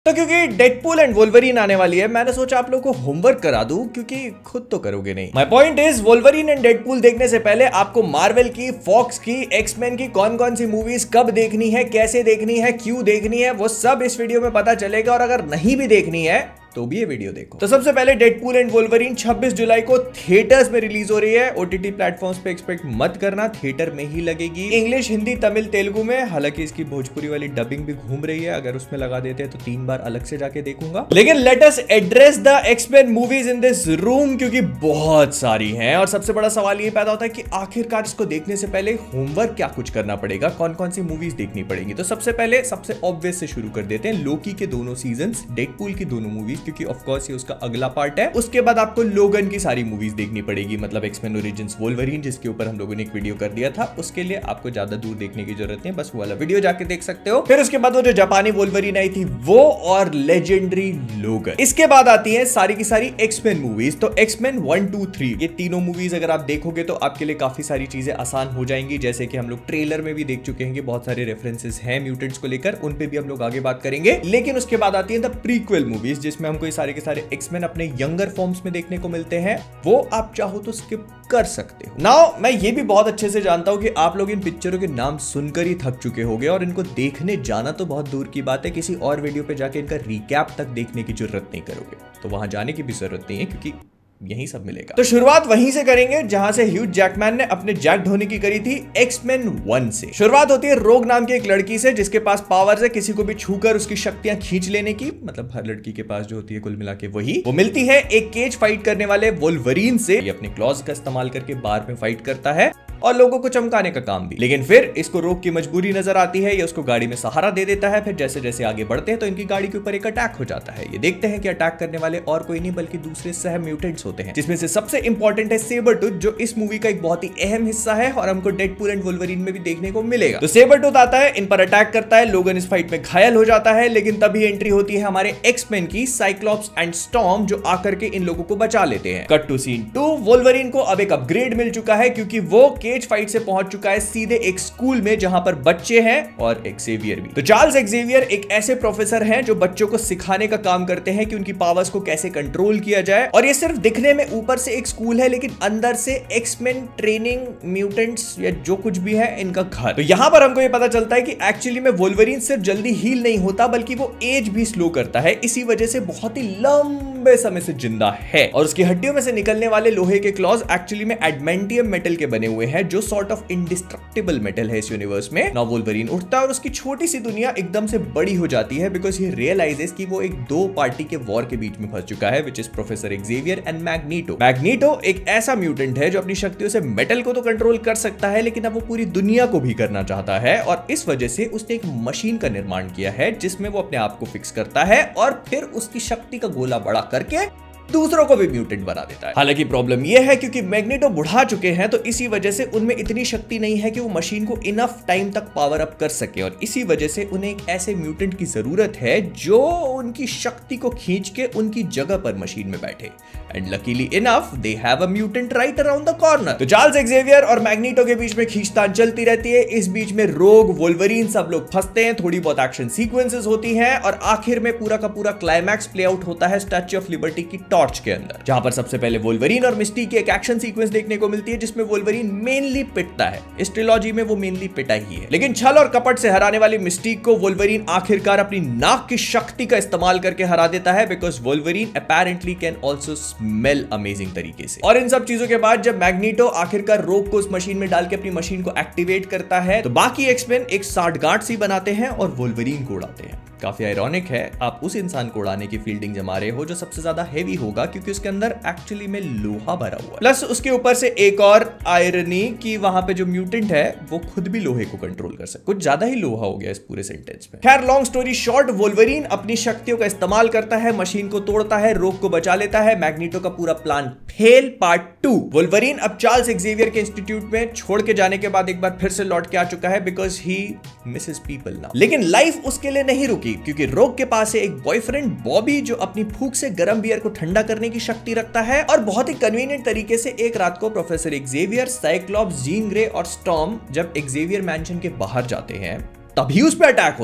तो क्योंकि Deadpool and Wolverine आने वाली है, मैंने सोचा आप लोगों को होमवर्क करा दूं, क्योंकि खुद तो करोगे नहीं। My point is, Wolverine and Deadpool देखने से पहले आपको मार्वल की, फॉक्स की, एक्समैन की कौन कौन सी मूवीज कब देखनी है, कैसे देखनी है, क्यों देखनी है, वो सब इस वीडियो में पता चलेगा। और अगर नहीं भी देखनी है तो भी ये वीडियो देखो। तो सबसे पहले डेडपूल एंड वोल्वरीन 26 जुलाई को थिएटर्स में रिलीज हो रही है। ओटीटी प्लेटफॉर्म्स पे एक्सपेक्ट मत करना, थिएटर में ही लगेगी। इंग्लिश, हिंदी, तमिल, तेलुगु में। हालांकि इसकी भोजपुरी वाली डबिंग भी घूम रही है, अगर उसमें लगा देते हैं तो 3 बार अलग से जाके देखूंगा। लेकिन let us address the X Men movies in this room, क्योंकि बहुत सारी हैं। और सबसे बड़ा सवाल ये पैदा होता है कि आखिरकार इसको देखने से पहले होमवर्क क्या कुछ करना पड़ेगा, कौन कौन सी मूवीज देखनी पड़ेगी। तो सबसे पहले सबसे ऑब्वियस से शुरू कर देते हैं, लोकी के दोनों सीजन, डेडपूल की दोनों मूवीज, क्योंकि ऑफ कोर्स ये उसका अगला पार्ट है। उसके बाद आपको लोगन की सारी मूवीज देखनी पड़ेगी, मतलब एक्समैन ओरिजिन्स वोल्वरीन, जिसके ऊपर हम लोगों ने एक वीडियो कर दिया था। उसके लिए आपको ज्यादा दूर देखने की जरूरत नहीं, बस वो वाला वीडियो जाके देख सकते हो। फिर उसके बाद वो जो जापानी वोल्वरीन आई थी वो, और लेजेंडरी लोगन। इसके बाद आती है सारी की सारी एक्समैन मूवीज। तो एक्समैन 1, 2, 3 ये तीनों मूवीज अगर आप देखोगे तो आपके लिए काफी सारी चीजें आसान हो जाएंगी। जैसे कि हम लोग ट्रेलर में भी देख चुके हैं कि बहुत सारे रेफरेंसेस हैं म्यूटेंट्स को लेकर, उन पे भी हम लोग आगे बात करेंगे। लेकिन उसके बाद आती है द प्रीक्वल मूवीज, जिसमें हमको ये सारे के सारे एक्समैन अपने यंगर फॉर्म्स में देखने को मिलते हैं। वो आप चाहो तो स्किप कर सकते हो। नाउ मैं ये भी बहुत अच्छे से जानता हूं कि आप लोग इन पिक्चरों के नाम सुनकर ही थक चुके होंगे, और इनको देखने जाना तो बहुत दूर की बात है, किसी और वीडियो पे जाके इनका रिकैप तक देखने की जरूरत नहीं करोगे। तो वहां जाने की भी जरूरत नहीं है, क्योंकि यही सब मिलेगा। तो शुरुआत वहीं से करेंगे जहां से ह्यूज जैकमैन ने अपने जैक धोनी की करी थी, एक्समैन 1 से। शुरुआत होती है रोग नाम की एक लड़की से, जिसके पास पावर्स है किसी को भी छूकर उसकी शक्तियां खींच लेने की। मतलब हर लड़की के पास जो होती है कुल मिला के वही। वो मिलती है एक केज फाइट करने वाले वोल्वरीन से। ये अपने क्लॉज का इस्तेमाल करके बार में फाइट करता है और लोगों को चमकाने का काम भी। लेकिन फिर इसको रोग की मजबूरी नजर आती है, ये उसको गाड़ी में सहारा दे देता है। फिर जैसे जैसे आगे बढ़ते हैं तो इनकी गाड़ी के ऊपर एक अटैक हो जाता है। ये देखते हैं कि अटैक करने वाले और कोई नहीं बल्कि दूसरे सह म्यूटेंट्स होते हैं, जिसमें से सबसे इंपॉर्टेंट है सेबरटूथ, जो इस मूवी का एक बहुत ही अहम हिस्सा है और हमको डेडपूल एंड वोल्वरीन में भी देखने को मिलेगा। तो सेबरटूथ आता है, इन पर अटैक करता है, लोगन इस फाइट में घायल हो जाता है। लेकिन तभी एंट्री होती है हमारे एक्समैन की, साइक्लॉप्स एंड स्टॉर्म, जो आकर के इन लोगों को बचा लेते हैं। कट टू सीन 2, वोल्वरीन को अब एक अपग्रेड मिल चुका है, क्योंकि वो केज फाइट से पहुंच चुका है सीधे एक स्कूल में जहां पर बच्चे हैं और एक्सेवियर भी। तो चार्ल्स एक्सेवियर एक ऐसे प्रोफेसर हैं जो बच्चों को सिखाने का काम करते हैं कि उनकी पावर्स को कैसे कंट्रोल किया जाए। और ये सिर्फ दिखने में ऊपर से एक स्कूल है, लेकिन अंदर से एक्समैन ट्रेनिंग म्यूटेंट्स या जो कुछ भी है इनका घर। तो यहां पर हमको ये पता चलता है कि एक्चुअली में वोल्वरीन सिर्फ जल्दी हील नहीं होता, बल्कि वो एज भी स्लो करता है। इसी वजह से बहुत ही लंबे समय से जिंदा है। और उसकी हड्डियों में से निकलने वाले लोहे के क्लॉज एक्चुअली में एडमेंटियम मेटल के बने हुए हैं, जो सॉर्ट ऑफ इंडिस्ट्रक्टिबल मेटल है इस यूनिवर्स में। नाउ वोल्वरीन उठता है और उसकी छोटी सी दुनिया एकदम से बड़ी हो जाती है, बिकॉज ही रियलाइजेस कि वो एक 2 पार्टी के वॉर के बीच में फंस चुका है, which is Professor Xavier and Magneto. Magneto एक ऐसा म्यूटेंट है जो अपनी शक्तियों से मेटल को तो कंट्रोल कर सकता है, लेकिन अब वो पूरी दुनिया को भी करना चाहता है। और इस वजह से उसने एक मशीन का निर्माण किया है, जिसमें वो अपने आप को फिक्स करता है और फिर उसकी शक्ति का गोला बड़ा करके दूसरों को भी म्यूटेंट बना देता है। हालांकि प्रॉब्लम यह है क्योंकि मैग्नेटो बुढ़ा चुके हैं, तो इसी वजह से उनमें इतनी शक्ति नहीं है कि वो मशीन को इनफ टाइम तक पावर अप कर सके। और इसी वजह से उन्हें एक ऐसे म्यूटेंट की जरूरत है जो उनकी शक्ति को खींच के उनकी जगह पर मशीन में बैठे। And luckily enough they have a mutant right around the corner. तो चार्ल्स एक्सेवियर और मैग्नेटो के बीच में खींचतान चलती रहती है। इस बीच में रोग, वोल्वरीन सब लोग फंसते हैं, थोड़ी बहुत एक्शन सीक्वेंसेस होती हैं, और आखिर में पूरा का पूरा क्लाइमैक्स प्ले आउट होता है स्टैच्यू ऑफ लिबर्टी की टॉर्च के अंदर, जहां पर सबसे पहले वोल्वरीन और मिस्टी की एक एक्शन सीक्वेंस देखने को मिलती है, जिसमें वोल्वरीन मेनली पिटता है। इस ट्रिलॉजी में वो मेनली पिटा ही है, लेकिन छल और कपट से हराने वाली मिस्टीक को वोल्वरीन आखिरकार अपनी नाक की शक्ति का इस्तेमाल करके हरा देता है, because Wolverine apparently can also smell amazing तरीके से। और इन सब चीजों के बाद जब मैग्नेटो आखिरकार रोग को उस मशीन में डाल के अपनी मशीन को एक्टिवेट करता है, तो बाकी एक्समैन एक साठगांठ सी बनाते हैं और वोल्वरीन को उड़ाते हैं। काफी आयरॉनिक है, आप उस इंसान को उड़ाने की फील्डिंग जमा रहे हो जो सबसे ज्यादा हेवी होगा, क्योंकि उसके अंदर एक्चुअली में लोहा भरा हुआ है। प्लस उसके ऊपर से एक और आयरनी कि वहां पे जो म्यूटेंट है वो खुद भी लोहे को कंट्रोल कर सकता। कुछ ज्यादा ही लोहा हो गया इस पूरे सेंटेंस में। खैर लॉन्ग स्टोरी शॉर्ट, वोल्वरीन अपनी शक्तियों का इस्तेमाल करता है, मशीन को तोड़ता है, रोग को बचा लेता है। मैग्नेटो का पूरा प्लान फेल। पार्ट 2, वोल्वरीन अब चार्ल्स एक्सेवियर के इंस्टीट्यूट में छोड़ के जाने के बाद एक बार फिर से लौट के आ चुका है, because he misses people now. लेकिन लाइफ उसके लिए नहीं रुकी, क्योंकि रोग के पास है एक बॉयफ्रेंड बॉबी, जो अपनी फूंक से गर्म बियर को ठंडा करने की शक्ति रखता है। और बहुत ही कन्वीनियंट तरीके से एक रात को Professor Xavier, Cyclops, Jean Grey और स्टॉर्म जब एक्सेवियर मैंशन के बाहर जाते हैं, तभी उस पर अटैक होता है।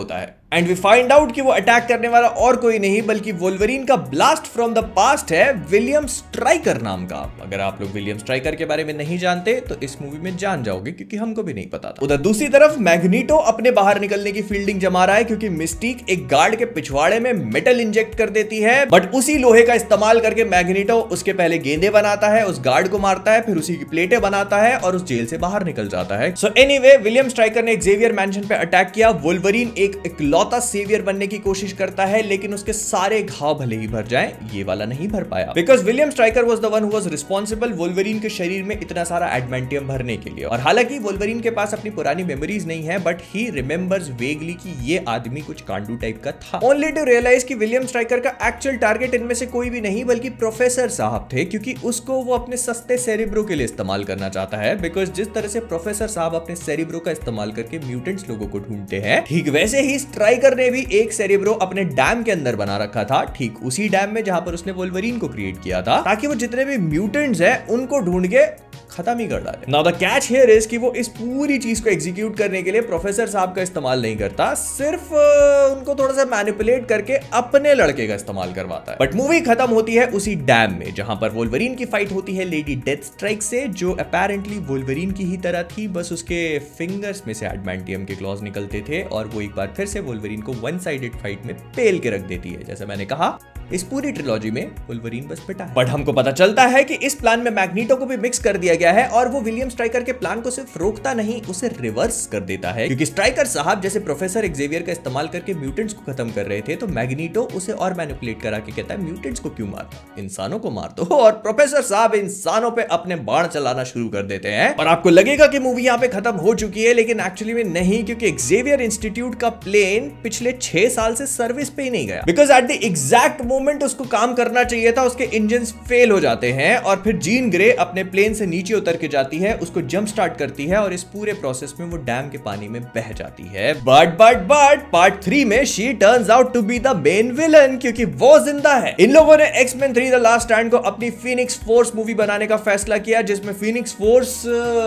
एंड वी फाइंड आउट कि वो अटैक करने वाला और कोई नहीं बल्कि वोल्वरीन का ब्लास्ट फ्रॉम द पास्ट है, विलियम स्ट्राइकर नाम का। अगर आप लोग विलियम स्ट्राइकर के बारे में नहीं जानते तो इस मूवी में जान जाओगे, क्योंकि हमको भी नहीं पता था। उधर दूसरी तरफ मैग्नीटो अपने बाहर निकलने की फील्डिंग जमा रहा है, क्योंकि मिस्टीक एक गार्ड के पिछवाड़े में मेटल इंजेक्ट कर देती है, बट उसी लोहे का इस्तेमाल करके मैग्नीटो उसके पहले गेंदे बनाता है, उस गार्ड को मारता है, फिर उसी की प्लेटें बनाता है और उस जेल से बाहर निकल जाता है। सो एनीवे, विलियम स्ट्राइकर ने एक्सेवियर मैंशन पे अटैक किया। वोल्वरीन एक इकलौता सेवियर बनने की कोशिश करता है, लेकिन उसके सारे घाव भले ही भर जाएं, ये वाला नहीं भर पाया, because William Stryker was the one who was responsible Wolverine के शरीर में इतना सारा एडमेंटियम भरने के लिए। और हालांकि वोल्वरीन के पास अपनी पुरानी मेमोरीज नहीं है, बट ही रिमेंबर्स वेगली कि ये आदमी कुछ कांडू टाइप का था। ओनली टू रियलाइज कि विलियम स्ट्राइकर का एक्चुअल टारगेट इनमें से कोई भी नहीं बल्कि प्रोफेसर साहब थे, क्योंकि उसको वो अपने सस्ते सेरिब्रो के लिए इस्तेमाल करना चाहता है। बिकॉज जिस तरह से प्रोफेसर साहब अपने सेरिब्रो का इस्तेमाल करके म्यूटेंट्स लोगों को ढूंढते हैं, ठीक वैसे ही स्ट्राइकर ने भी एक सेरिब्रो अपने डैम के अंदर बना रखा था, ठीक उसी डैम में जहां पर उसने वोल्वरीन को क्रिएट किया था, ताकि वो जितने भी म्यूटेंट्स हैं उनको ढूंढ के खत्म ही कर डाले। Now the catch here is कि वो इस पूरी चीज को एग्जीक्यूट करने के लिए प्रोफेसर साहब का इस्तेमाल नहीं करता, सिर्फ उनको थोड़ा सा मैनिपुलेट करके अपने लड़के का इस्तेमाल करवाता है। बट मूवी खत्म होती है उसी डैम में, जहां पर वोल्वरीन की फाइट होती है लेडी डेथस्ट्राइक से, जो अपेरेंटली वोल्वरीन की ही तरह थी, बस उसके फिंगर्स में से एडमेंटियम के क्लॉज निकलते थे और वो एक बार फिर से वोल्वरीन को वन साइडेड फाइट में पेल के रख देती है। जैसा मैंने कहा, इस पूरी ट्रिलॉजी में वोल्वरीन बस पिटा है। बट हमको पता चलता है कि इस प्लान में मैग्नीटो को भी मिक्स कर दिया गया है और वो विलियम स्ट्राइकर के प्लान को सिर्फ रोकता नहीं, उसे रिवर्स कर देता है। क्योंकि स्ट्राइकर साहब जैसे प्रोफेसर एक्सेवियर का इस्तेमाल करके म्यूटेंट्स को खत्म कर रहे थे, तो मैग्नीटो उसे और मैनिपुलेट करा के कहता है म्यूटेंट्स को क्यों मारता, इंसानों को मार दो। और प्रोफेसर साहब इंसानों पे अपने बाण चलाना शुरू कर देते हैं। और आपको लगेगा कि मूवी यहाँ पे खत्म हो चुकी है, लेकिन एक्चुअली में नहीं, क्योंकि एक्सेवियर इंस्टीट्यूट का प्लेन पिछले 6 साल से सर्विस पे ही नहीं गया। Because at the exact moment उसको काम करना चाहिए था, उसके इंजन्स फेल हो जाते हैं और फिर जीन ग्रे अपने प्लेन से नीचे उतर के जाती है, उसको जंप स्टार्ट करती है और इस पूरे प्रोसेस में वो डैम के पानी में बह जाती है। बट पार्ट 3 में she turns out to be the main villain, क्योंकि वो जिंदा है। इन लोगों ने एक्समैन 3 द लास्ट स्टैंड को अपनी फीनिक्स फोर्स मूवी बनाने का फैसला किया, जिसमें फीनिक्स फोर्स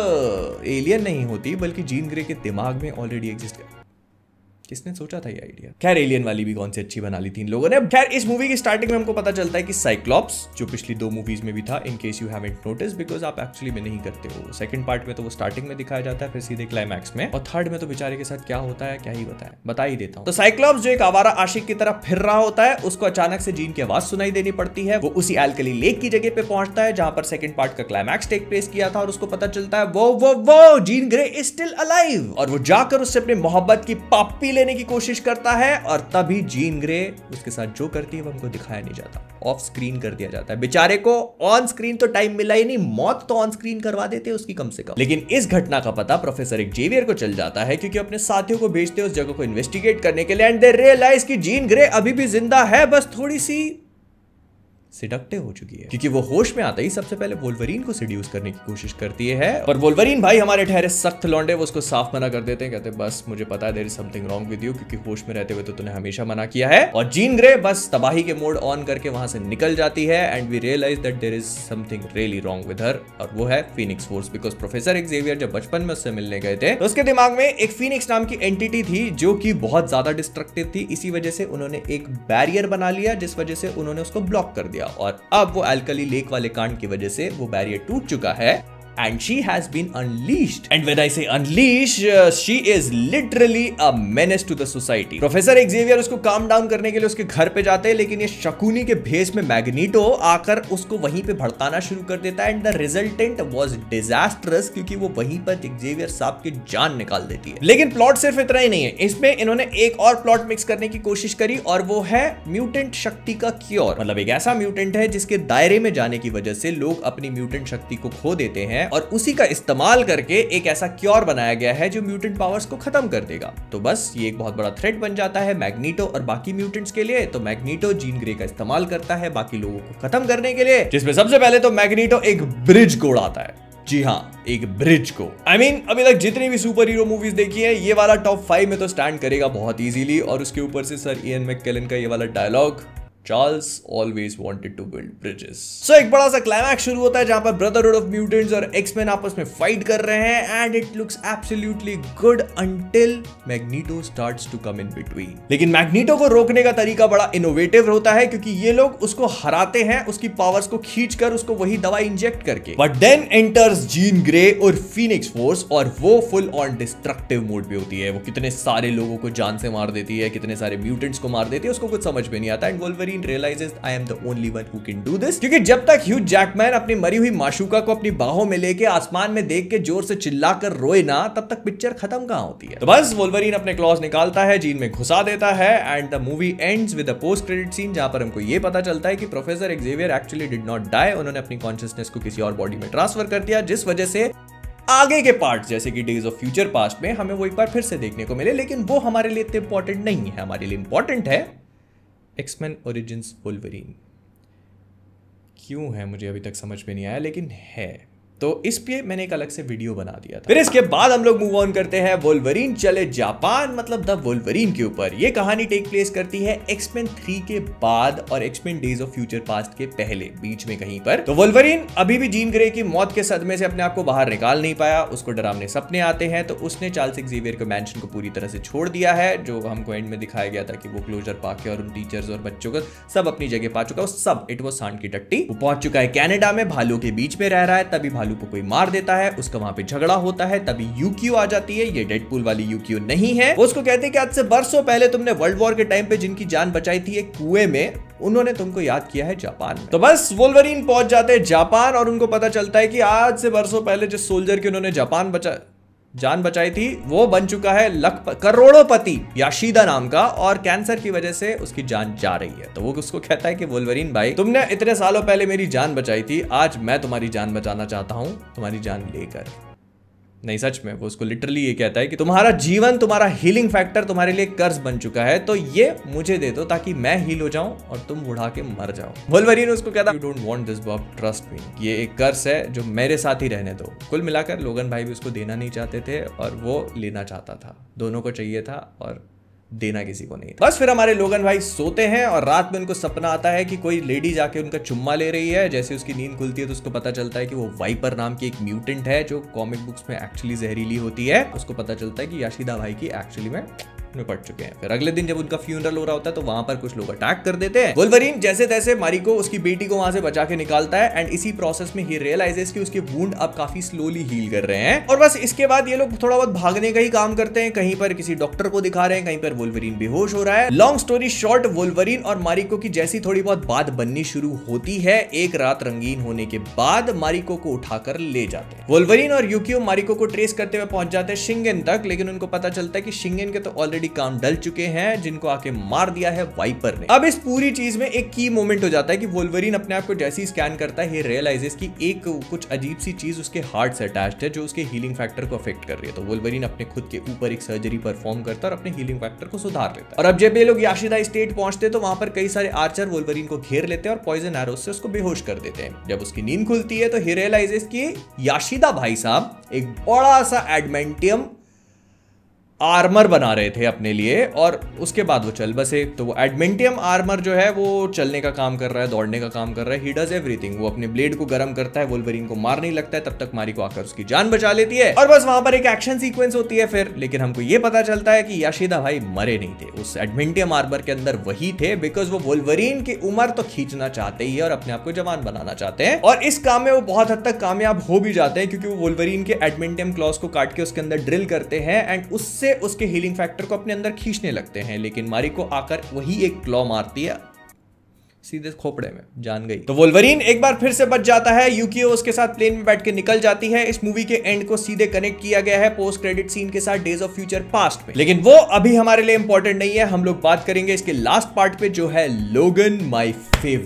एलियन नहीं होती बल्कि जीन ग्रे के दिमाग में ऑलरेडी एग्जिस्ट करती। किसने सोचा था ये आइडिया? खैर, एलियन वाली भी कौन सी अच्छी बना ली थी इन लोगों ने। खैर, इस मूवी की स्टार्टिंग में हमको पता चलता है कि साइक्लॉप्स, जो पिछली 2 मूवीज में भी था, in case you haven't notice, because आप एक्चुअली में नहीं करते हो। सेकंड पार्ट में तो वो स्टार्टिंग में दिखाया जाता है, फिर सीधे क्लाइमैक्स में, और थर्ड में तो बेचारे के साथ क्या होता है क्या ही बता ही देता हूँ। तो साइक्लॉप्स जो एक आवारा आशिक की तरह फिर रहा होता है, उसको अचानक से जीन की आवाज सुनाई देनी पड़ती है। वो उसी एल्कली लेक की जगह पे पहुंचता है जहां पर सेकंड पार्ट का क्लाइमैक्स टेक प्लेस किया था, और उसको पता चलता है वो Jean Grey is still alive, और वो जाकर उससे अपनी मोहब्बत की पाप्पी लेने की कोशिश करता है। और तभी जीन ग्रे उसके साथ जो करती है वो हमको दिखाया नहीं जाता, ऑफ स्क्रीन कर दिया जाता है। बेचारे को ऑन स्क्रीन तो टाइम मिला ही नहीं, मौत तो ऑन स्क्रीन करवा देते उसकी कम से कम। लेकिन इस घटना का पता प्रोफेसर एक्सेवियर को चल जाता है, क्योंकि अपने साथियों को भेजते उस जगह को इन्वेस्टिगेट करने के लिए, एंड दे रियलाइज कि जीन ग्रे अभी भी जिंदा है, बस थोड़ी सी सिडक्टिव हो चुकी है। क्योंकि वो होश में आता ही सबसे पहले वोल्वरीन को सिड्यूस करने की कोशिश करती है, पर वोल्वरीन भाई हमारे ठहरे सख्त लौंडे वो उसको साफ मना कर देते हैं। कहते हैं बस मुझे पता है there is something wrong with you, क्योंकि होश में रहते हुए तो तूने हमेशा मना किया है। और जीन ग्रे बस तबाही के मोड ऑन करके वहां से निकल जाती है, and we realise that there is something really wrong with her, और वो है Phoenix Force. Because Professor Xavier जब बचपन में उससे मिलने गए थे, तो उसके दिमाग में एक फीनिक्स नाम की एंटिटी थी जो कि बहुत ज्यादा डिस्ट्रक्टिव थी। इसी वजह से उन्होंने एक बैरियर बना लिया, जिस वजह से उन्होंने उसको ब्लॉक कर दिया, और अब अल्कली लेक वाले कांड की वजह से वो बैरियर टूट चुका है, and she has been unleashed. And when I say unleash, she is literally a menace to the society. Professor Xavier उसको काम डाउन करने के लिए उसके घर पे जाते हैं, लेकिन ये शकुनी के भेस में मैग्नीटो आकर उसको वहीं पे भड़काना शुरू कर देता है, and the resultant was disastrous, क्योंकि वो वहीं पर एक्सेवियर साहब की जान निकाल देती है। लेकिन प्लॉट सिर्फ इतना ही नहीं है, इसमें इन्होंने एक और प्लॉट मिक्स करने की कोशिश करी, और वो है म्यूटेंट शक्ति का क्योर। मतलब एक ऐसा म्यूटेंट है जिसके दायरे में जाने की वजह से लोग अपनी म्यूटेंट शक्ति को खो देते हैं, और उसी का इस्तेमाल करके एक ऐसा क्योर बनाया गया है जो म्यूटेंट पावर्स को खत्म कर देगा। तो बस ये एक बहुत बड़ा थ्रेट बन जाता है मैग्नीटो और बाकी म्यूटेंट्स के लिए। तो मैग्नीटो जीन ग्रे का इस्तेमाल करता है बाकी लोगों को खत्म करने के लिए, जिसमें सबसे पहले तो मैग्नीटो एक ब्रिज को उड़ाता है। जी हाँ, एक ब्रिज को। I mean, अभी तक जितनी भी सुपर हीरो मूवीज देखी है, ये वाला टॉप 5 में तो स्टैंड करेगा बहुत इजीली। और उसके ऊपर से सर इयन मैककेलन का ये वाला dialogue, Charles always wanted to build bridges. So एक बड़ा सा क्लाइमैक्स शुरू होता है जहां पर ब्रदरहुड ऑफ म्यूटेंट्स और एक्समैन आपस में फाइट कर रहे हैं and it looks absolutely good until Magneto starts to come in between. लेकिन मैग्नीटो को रोकने का तरीका बड़ा इनोवेटिव होता है क्योंकि ये लोग उसको हराते हैं उसकी पावर्स को खींचकर उसको वही दवा इंजेक्ट करके। But then enters Jean Grey और फीनिक्स फोर्स और वो फुल ऑन डिस्ट्रक्टिव मोड पे होती है। वो कितने सारे लोगों को जान से मार देती है, कितने सारे म्यूटेंट्स को मार देती है, उसको कुछ समझ में नहीं आता। And Wolverine realizes I am the only one who can do this। क्योंकि जब तक ह्यू जैकमैन अपनी मरी हुई माशूका को अपनी बाहों में लेके आसमान में देख के जोर से चिल्लाकर रोए ना, तब तक पिक्चर खत्म कहां होती है। तो बस वोल्वरीन अपने क्लॉज निकालता है, जीन में घुसा देता है and the movie ends with a post credit scene जहां पर हमको यह पता चलता है कि Professor Xavier actually did not die. उन्होंने अपनी कॉन्शियसनेस को किसी और बॉडी में ट्रांसफर कर दिया, जिस वजह से आगे के पार्ट जैसे कि डेज ऑफ फ्यूचर पास्ट में हमें वो एक बार फिर से देखने को मिले। लेकिन वो हमारे लिए इतने इंपॉर्टेंट नहीं है। हमारे लिए इंपॉर्टेंट है एक्समैन ओरिजिन्स वोल्वरीन। क्यों है मुझे अभी तक समझ में नहीं आया, लेकिन है। तो इस पे मैंने एक अलग से वीडियो बना दिया था। फिर इसके बाद हम लोग मूव ऑन करते हैं वोल्वरीन चले जापान मतलब द वोल्वरीन के ऊपर। ये कहानी टेक प्लेस करती है एक्समैन 3 के बाद और X Men Days of Future Past के पहले, बीच में कहीं पर। तो वोल्वरीन अभी भी जीन ग्रे की मौत के सदमे से अपने आप को बाहर निकाल नहीं पाया। उसको डरावने सपने आते हैं तो उसने चार्ल्स एक्जेवियर के मैंशन को पूरी तरह से छोड़ दिया है, जो हमको एंड में दिखाया गया था कि वो क्लोजर पाके और उन टीचर्स और बच्चों को सब अपनी जगह पा चुका है। सब इट वाज सांड की टट्टी। वो पहुंच चुका है कनाडा में, भालू के बीच में रह रहा है। तभी भालू को कोई मार देता है, उसका वहां पे झगड़ा होता है। तभी यूक्यू आ जाती है। ये डेडपूल वाली यूक्यू नहीं है। वो उसको कहते हैं कि आज से बरसों पहले तुमने वर्ल्ड वॉर के टाइम पे जिनकी जान बचाई थी एक कुएं में, उन्होंने तुमको याद किया है जापान में। तो बस वोल्वरीन पहुंच जाते हैं जापान और उनको पता चलता है कि आज से बरसों पहले जिस सोल्जर की उन्होंने जान बचाई थी वो बन चुका है करोड़ोंपति याशिदा नाम का, और कैंसर की वजह से उसकी जान जा रही है। तो वो उसको कहता है कि वोल्वरीन भाई, तुमने इतने सालों पहले मेरी जान बचाई थी, आज मैं तुम्हारी जान बचाना चाहता हूं, तुम्हारी जान लेकर। नहीं, सच में वो उसको लिटरली ये कहता है कि तुम्हारा जीवन, तुम्हारा हीलिंग फैक्टर तुम्हारे लिए कर्ज बन चुका है, तो ये मुझे दे दो ताकि मैं हील हो जाऊं और तुम बुढ़ा के मर जाओ। वोल्वरीन उसको कहता है you don't want this bob, trust me, ये एक कर्ज है जो मेरे साथ ही रहने दो। कुल मिलाकर लोगन भाई भी उसको देना नहीं चाहते थे और वो लेना चाहता था। दोनों को चाहिए था और देना किसी को नहीं था। बस फिर हमारे लोगन भाई सोते हैं और रात में उनको सपना आता है कि कोई लेडी जाके उनका चुम्मा ले रही है। जैसे उसकी नींद खुलती है तो उसको पता चलता है कि वो वाइपर नाम की एक म्यूटेंट है जो कॉमिक बुक्स में एक्चुअली जहरीली होती है। उसको पता चलता है कि याशिदा भाई की एक्चुअली में निपट चुके हैं। फिर अगले दिन जब उनका फ्यूनरल हो रहा होता है तो वहां पर कुछ लोग अटैक कर देते हैं। वोल्वरीन जैसे तैसे मारिको उसकी बेटी को वहां से बचा के निकालता है एंड इसी प्रोसेस में ही रियलाइजेस कि उसके वुंड अब काफी स्लोली हील कर रहे हैं। और बस इसके बाद ये लोग थोड़ा बहुत भागने का ही काम करते हैं। कहीं पर किसी डॉक्टर को दिखा रहे हैं, कहीं पर वोल्वरीन बेहोश हो रहा है। लॉन्ग स्टोरी शॉर्ट, वोल्वरीन और मारिको की जैसी थोड़ी बहुत बात बननी शुरू होती है, एक रात रंगीन होने के बाद मारिको को उठाकर ले जाते हैं। वोल्वरीन और यूकियो मारिको को ट्रेस करते हुए पहुंच जाते हैं शिंगेन तक, लेकिन उनको पता चलता है कि शिंगेन के तो ऑलरेडी काम डल चुके हैं, जिनको आके मार दिया है वाइपर ने। अब इस पूरी चीज में एक की मोमेंट हो जाता है कि वोल्वरीन अपने आप को जैसे ही स्कैन करता है, ही रियलाइजेस कि एक कुछ अजीब सी चीज उसके हार्ट से अटैच्ड है जो उसके हीलिंग फैक्टर को अफेक्ट कर रही है। तो वोल्वरीन अपने खुद के ऊपर एक सर्जरी परफॉर्म करता है और अपने हीलिंग फैक्टर को सुधार लेता है। और अब जब ये लोग याशिदा स्टेट पहुंचते हैं तो वहां पर कई सारे आर्चर वोल्वरीन को घेर लेते हैं और पॉइजन एरोज से उसको बेहोश कर देते हैं। जब उसकी नींद खुलती है तो ही रियलाइजेस कि याशिदा भाई साहब एक बड़ा सा एडमेंटियम आर्मर बना रहे थे अपने लिए और उसके बाद वो चल बसे। तो वो एडमेंटियम आर्मर जो है वो चलने का काम कर रहा है, दौड़ने का काम कर रहा है। He does everything. वो अपने ब्लेड को गर्म करता है, वोल्वरीन को मार नहीं लगता है, तब तक मारिको आकर उसकी जान बचा लेती है। और बस वहां पर एक एक्शन सीक्वेंस होती है फिर, लेकिन हमको ये पता चलता है कि याशिदा भाई मरे नहीं थे, उस एडमेंटियम आर्मर के अंदर वही थे, बिकॉज वो वोल्वरीन की उम्र तो खींचना चाहते ही है और अपने आप को जवान बनाना चाहते हैं। और इस काम में वो बहुत हद तक कामयाब हो भी जाते हैं, क्योंकि वो वोल्वरीन के एडमेंटियम क्लॉज को काट के उसके अंदर ड्रिल करते हैं एंड उससे उसके हीलिंग फैक्टर को अपने अंदर खींचने लगते हैं। लेकिन मारिको आकर वही एक क्लॉ मारती है सीधे खोपड़े में, जान गई। तो वोल्वरीन एक बार फिर से बच जाता है। यूकियो उसके साथ प्लेन में बैठ के निकल जाती है। इस मूवी के एंड को सीधे कनेक्ट किया गया है पोस्ट क्रेडिट सीन के साथ डेज ऑफ फ्यूचर पास्ट में, लेकिन वो अभी हमारे लिए इंपॉर्टेंट नहीं है। हम लोग बात करेंगे इसके लास्ट पार्ट पे, जो है लोगन माय फेवरेट।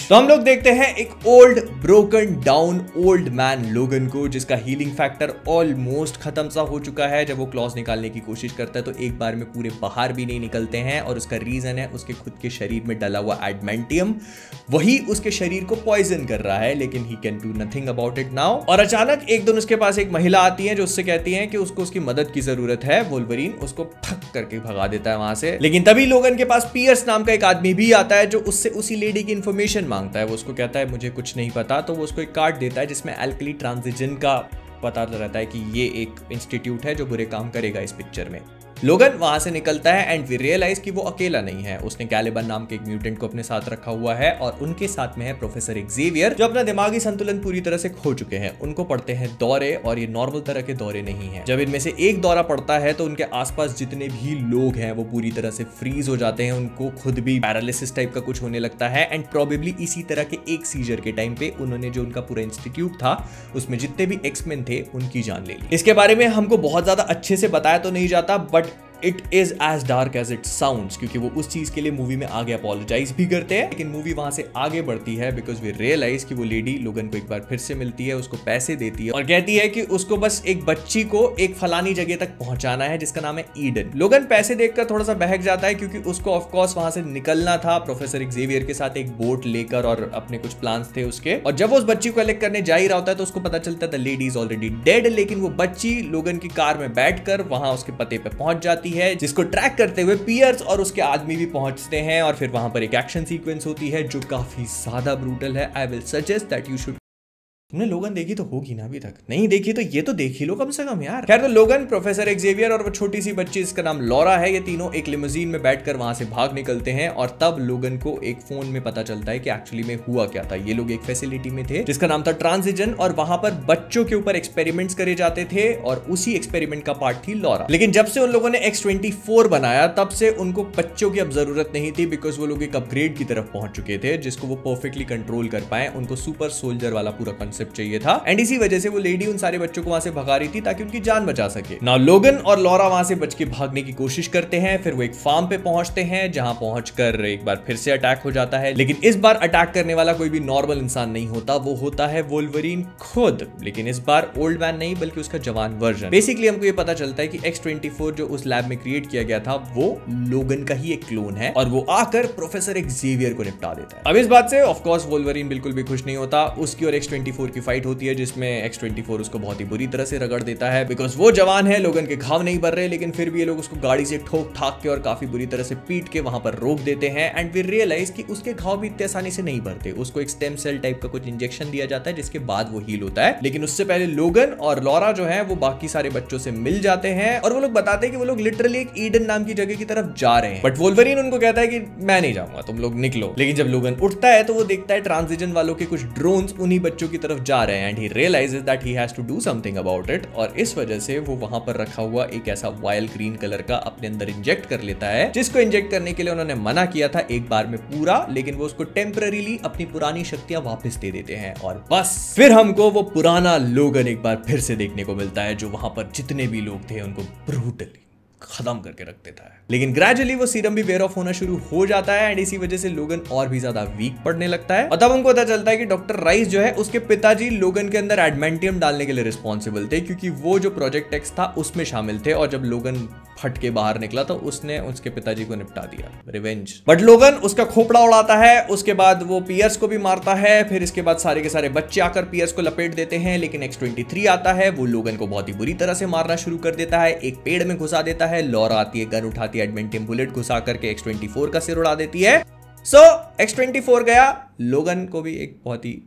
तो हम लोग देखते हैं एक old broken down old man Logan को, जिसका हीलिंग फैक्टर ऑलमोस्ट खत्म सा हो चुका है। जब वो क्लॉज निकालने की कोशिश करता है तो एक बार में पूरे बाहर भी नहीं निकलते हैं, और उसका रीजन है उसके खुद के शरीर में डला हुआ एडमेंटियम। वही उसके शरीर को पॉइजन कर रहा है, लेकिन he can do nothing about it now. और अचानक एक दिन उसके पास एक महिला आती है जो उससे कहती है कि उसको उसकी मदद की जरूरत है। वोल्वरीन उसको फक करके भगा देता है वहां से, लेकिन तभी लोगन के पास पियर्स नाम का एक आदमी भी आता है जो उससे उसी लेडी की इंफॉर्मेशन मांगता है। वो उसको कहता है मुझे कुछ नहीं पता, तो वो उसको एक कार्ड देता है जिसमें एल्कली ट्रांजिशन का पता रहता है कि ये एक इंस्टीट्यूट है जो बुरे काम करेगा इस पिक्चर में। लोगन वहां से निकलता है एंड वी रियलाइज कि वो अकेला नहीं है। उसने कैलिबन नाम के एक म्यूटेंट को अपने साथ रखा हुआ है, और उनके साथ में है प्रोफेसर एक्सेवियर जो अपना दिमागी संतुलन पूरी तरह से खो चुके हैं। उनको पड़ते हैं दौरे, और ये नॉर्मल तरह के दौरे नहीं है। जब इनमें से एक दौरा पड़ता है तो उनके आसपास जितने भी लोग हैं वो पूरी तरह से फ्रीज हो जाते हैं। उनको खुद भी पैरालिसिस टाइप का कुछ होने लगता है, एंड प्रोबेबली इसी तरह के एक सीजर के टाइम पे उन्होंने जो उनका पूरा इंस्टीट्यूट था उसमें जितने भी एक्समैन थे उनकी जान ले ली। इसके बारे में हमको बहुत ज्यादा अच्छे से बताया तो नहीं जाता, but it is as dark as it sounds, क्योंकि वो उस चीज के लिए मूवी में आगे अपोलोजाइज भी करते हैं। लेकिन मूवी वहां से आगे बढ़ती है बिकॉज वी रियलाइज कि वो लेडी लोगन को एक बार फिर से मिलती है, उसको पैसे देती है और कहती है कि उसको बस एक बच्ची को एक फलानी जगह तक पहुंचाना है जिसका नाम है ईडन। लोगन पैसे देखकर थोड़ा सा बहक जाता है, क्योंकि उसको ऑफकोर्स वहां से निकलना था प्रोफेसर एक्सेवियर के साथ एक बोट लेकर, और अपने कुछ प्लान्स थे उसके। और जब वो उस बच्ची को कलेक्ट करने जा ही रहा होता है तो उसको पता चलता है the lady is already dead. लेकिन वो बच्ची लोगन की कार में बैठकर वहां उसके पते पे पहुंच जाती है, जिसको ट्रैक करते हुए पियर्स और उसके आदमी भी पहुंचते हैं। और फिर वहां पर एक एक्शन सीक्वेंस होती है जो काफी ज्यादा ब्रूटल है। I will suggest that you should. तुमने लोगन देखी तो होगी ना, अभी तक नहीं देखी तो ये तो देख ही लो कम से कम यार। खैर, तो लोगन, प्रोफेसर एक्सेवियर और वो छोटी सी बच्ची जिसका नाम लॉरा है, ये तीनों एक लिमोजीन में बैठकर वहां से भाग निकलते हैं। और तब लोगन को एक फोन में पता चलता है कि एक्चुअली में हुआ क्या था। ये लोग एक फैसिलिटी में थे जिसका नाम था ट्रांजिशन, और वहां पर बच्चों के ऊपर एक्सपेरिमेंट्स करे जाते थे, और उसी एक्सपेरिमेंट का पार्ट थी लॉरा। लेकिन जब से उन लोगों ने X-24 बनाया तब से उनको बच्चों की अब जरूरत नहीं थी, बिकॉज वो लोग एक अपग्रेड की तरफ पहुंच चुके थे जिसको वो परफेक्टली कंट्रोल कर पाए। उनको सुपर सोल्जर वाला पूरा कंसेप्ट चाहिए था, एंड इसी वजह से वो लेडी उन सारे बच्चों को वहां से भगा रही थी ताकि उनकी जान बचा सके। नाउ लोगन और लॉरा वहां से बच के भागने की कोशिश करते हैं। फिर वो एक फार्म पे पहुंचते हैं जहां पहुंचकर एक बार फिर से अटैक हो जाता है। लेकिन इस बार अटैक करने वाला कोई भी नॉर्मल इंसान नहीं होता, वो होता है वोल्वरीन खुद। लेकिन इस बार ओल्ड मैन नहीं, बल्कि उसका जवान वर्जन। बेसिकली हमको ये पता चलता है कि X-24 जो उस लैब में क्रिएट किया गया था वो लोगन का ही एक क्लोन है, और वो आकर प्रोफेसर एक्सेवियर को निपटा देता है। अब इस बात से ऑफकोर्स वोल्वरीन बिल्कुल भी खुश नहीं होता। उसकी और X-24 की फाइट होती है जिसमें X-24 उसको बहुत ही बुरी तरह से रगड़ देता है, बिकॉज वो जवान है, लोगन के घाव नहीं भर रहे। लेकिन फिर भी ये लोग उसको गाड़ी से ठोक ठाक के और काफी बुरी तरह से पीट के वहां पर रोक देते हैं। एंड वी रियलाइज कि उसके घाव भी इतनी आसानी से नहीं भरते। उसको एक स्टेम सेल टाइप का कुछ इंजेक्शन दिया जाता है जिसके बाद वो हील होता है। लेकिन उससे पहले लोगन और लॉरा जो है वो बाकी सारे बच्चों से मिल जाते हैं, और वो लोग बताते हैं कि वो लोग लिटरली एक ईडन नाम की जगह की तरफ जा रहे हैं। बट वोल्वरीन उनको कहता है कि मैं नहीं जाऊंगा, तुम लोग निकलो। लेकिन जब लोगन उठता है तो वो देखता है ट्रांजिशन वालों के कुछ ड्रोन्स उन्हीं बच्चों की तरफ जा रहे हैं, and he realises that he has to do something about it. और इस वजह से वो वहां पर रखा हुआ एक ऐसा वायल ग्रीन कलर का अपने अंदर इंजेक्ट कर लेता है, जिसको इंजेक्ट करने के लिए उन्होंने मना किया था एक बार में पूरा। लेकिन वो उसको टेम्पररीली अपनी पुरानी शक्तियां वापस दे देते हैं, और बस फिर हमको वो पुराना लोगन एक बार फिर से देखने को मिलता है जो वहां पर जितने भी लोग थे उनको ब्रूटली खत्म करके रख देता है। लेकिन ग्रेजुअली वो सीरम भी वेयर ऑफ होना शुरू हो जाता है, एंड इसी वजह से लोगन और भी ज्यादा वीक पड़ने लगता है। और तब हमको पता चलता है कि डॉक्टर राइस जो है उसके पिताजी लोगन के अंदर एडमेंटियम डालने के लिए रिस्पॉन्सिबल थे, क्योंकि वो जो प्रोजेक्ट एक्स था उसमें शामिल थे। और जब लोगन फट के बाहर निकला तो उसने उसके पिताजी को निपटा दिया, रिवेंज। बट लोगन उसका खोपड़ा उड़ाता है, उसके बाद वो पियर्स को भी मारता है। फिर इसके बाद सारे के सारे बच्चे आकर पियर्स को लपेट देते हैं। लेकिन X-23 आता है, वो लोगन को बहुत ही बुरी तरह से मारना शुरू कर देता है, एक पेड़ में घुसा देता है। लॉरा आती है, गन उठाती है, एडमेंटियम बुलेट घुसा करके X-24 का सिर उड़ा देती है। सो X-24 गया। लोगन को भी एक बहुत ही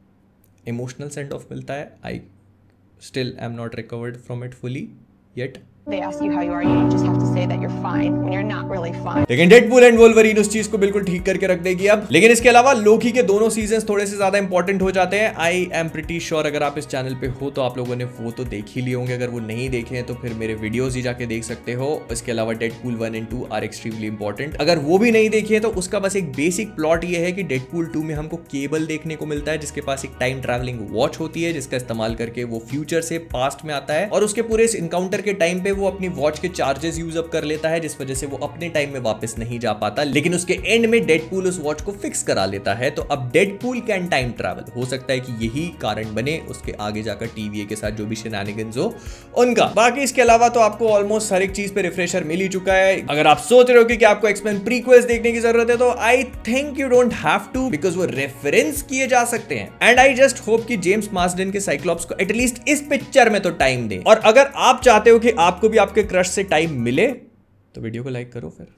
इमोशनल सेंड ऑफ मिलता है। I still am not recovered from it fully yet. They ask you how you are, you just have to say that you're fine when you're not really fine. लेकिन Deadpool and Wolverine उस चीज को बिल्कुल ठीक करके रख देगी अब। लेकिन इसके अलावा लोकी के दोनों सीजन्स थोड़े से ज्यादा इंपॉर्टेंट हो जाते हैं। आई एम प्रिटी श्योर अगर आप इस चैनल पे हो तो आप लोगों ने वो तो देख ही लिए होंगे। अगर वो नहीं देखे हैं तो फिर मेरे वीडियोस ही जाके देख सकते हो। इसके अलावा Deadpool 1 and 2 are extremely important. अगर वो भी नहीं देखे तो उसका बस एक बेसिक प्लॉट ये है कि डेडपूल 2 में हमको केबल देखने को मिलता है, जिसके पास एक टाइम ट्रैवलिंग वॉच होती है, जिसका इस्तेमाल करके वो फ्यूचर से पास्ट में आता है। और उसके पूरे इस इनकाउंटर के टाइम पे वो अपनी वॉच के चार्जेस यूज अप कर लेता है, जिस वजह से वो अपने टाइम में वापस नहीं जा पाता, लेकिन उसके एंड में डेडपूल उस वॉच को फिक्स करा लेता है। तो अब डेडपूल कैन टाइम ट्रैवल। हो सकता है कि यही कारण बने उसके आगे जाकर TVA के साथ जो भी शेनानिगन्स हो उनका। बाकी इसके अलावा तो आपको ऑलमोस्ट हर एक चीज पे रिफ्रेशर मिल ही चुका है। अगर आप सोच रहे हो कि आपको एक्समेन प्रीक्वल्स देखने की जरूरत है, तो I think you don't have to, because वो रेफरेंस किए जा सकते हैं। एंड आई जस्ट होप कि जेम्स मार्सडेन के साइक्लॉप्स को एटलीस्ट इस पिक्चर में तो टाइम दे। और अगर आप चाहते हो कि आपको भी आपके क्रश से टाइम मिले, तो वीडियो को लाइक करो फिर।